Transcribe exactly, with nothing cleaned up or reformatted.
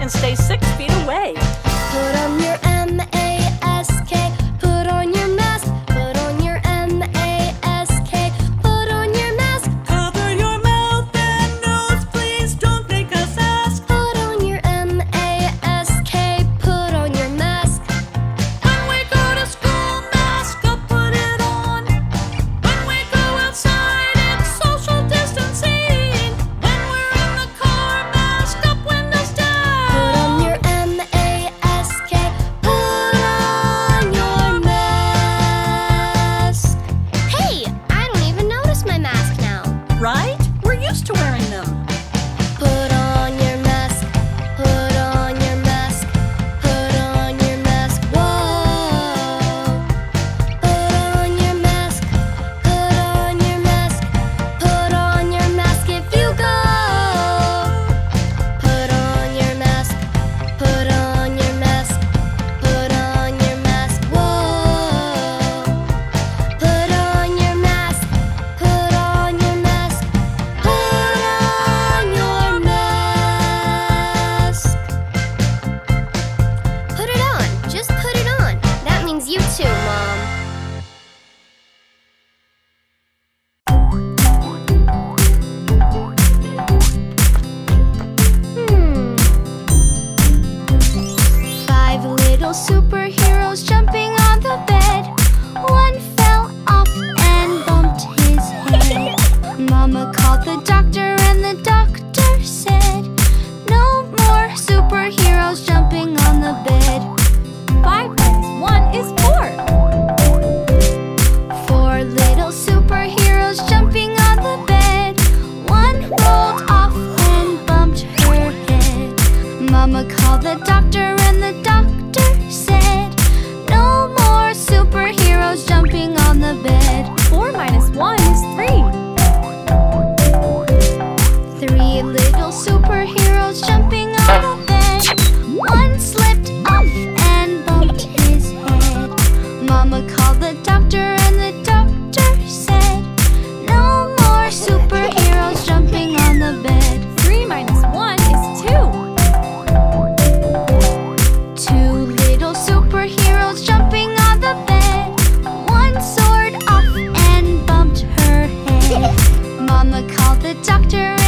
and stay six feet away. Put on your M A S K. Put on your mask. Put on your M A S K. Put on your mask. Cover your mouth and nose, please don't make us ask. Put on your M A S K. Put on your mask. When we go to school, mask up, put it on. When we go outside, it's social distancing. When we're in the car, mask up, windows down. Put on your M A S K. Put on your mask. Hey, I don't even notice my mask now. Right? We're used to wearing them. Put on your mask. Put on your mask. Put on your mask. Whoa. Put on your mask. Put on your mask. Put on your mask if you go. Put on your mask. Put on your mask. Put on your mask. Whoa. Put on your mask. Put on your mask. Put on your mask. Put it on. Just put it on. That means you too, Mom. Hmm. Five little superheroes jumping on the bed. One fell off and bumped his head. Mama called the doctor and the doctor said, no more superheroes jumping on the bed. Five minus one is four. Four little superheroes jumping on the bed. One rolled off and bumped her head. Mama called the doctor and the doctor said, no more superheroes jumping on the bed. Four minus one is three. Three little superheroes jumping on the bed. One slipped off and bumped his head. Mama called the doctor and the doctor said, no more superheroes jumping on the bed. Three minus one is two. Two little superheroes jumping on the bed. One soared off and bumped her head. Mama called the doctor